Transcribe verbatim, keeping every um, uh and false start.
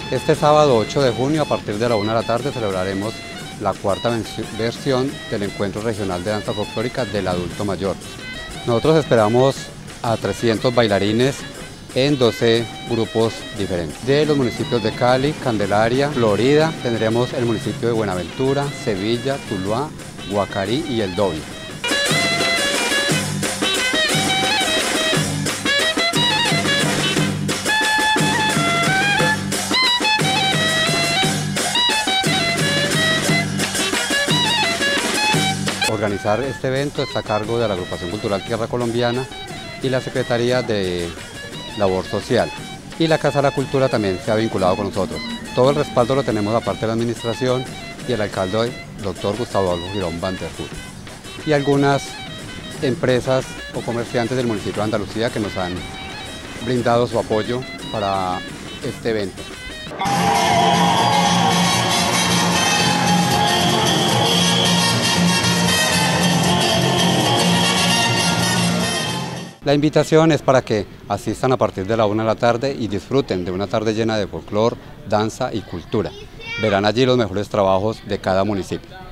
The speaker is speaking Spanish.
Este sábado ocho de junio, a partir de la una de la tarde, celebraremos la cuarta versión del Encuentro Regional de Danza Folclórica del Adulto Mayor. Nosotros esperamos a trescientos bailarines en doce grupos diferentes. De los municipios de Cali, Candelaria, Florida, tendremos el municipio de Buenaventura, Sevilla, Tuluá, Guacarí y El Dovi. Organizar este evento está a cargo de la Agrupación Cultural Tierra Colombiana y la Secretaría de Labor Social. Y la Casa de la Cultura también se ha vinculado con nosotros. Todo el respaldo lo tenemos aparte de la administración y el alcalde, doctor Gustavo Adolfo Girón Van der Hood. Y algunas empresas o comerciantes del municipio de Andalucía que nos han brindado su apoyo para este evento. La invitación es para que asistan a partir de la una de la tarde y disfruten de una tarde llena de folclore, danza y cultura. Verán allí los mejores trabajos de cada municipio.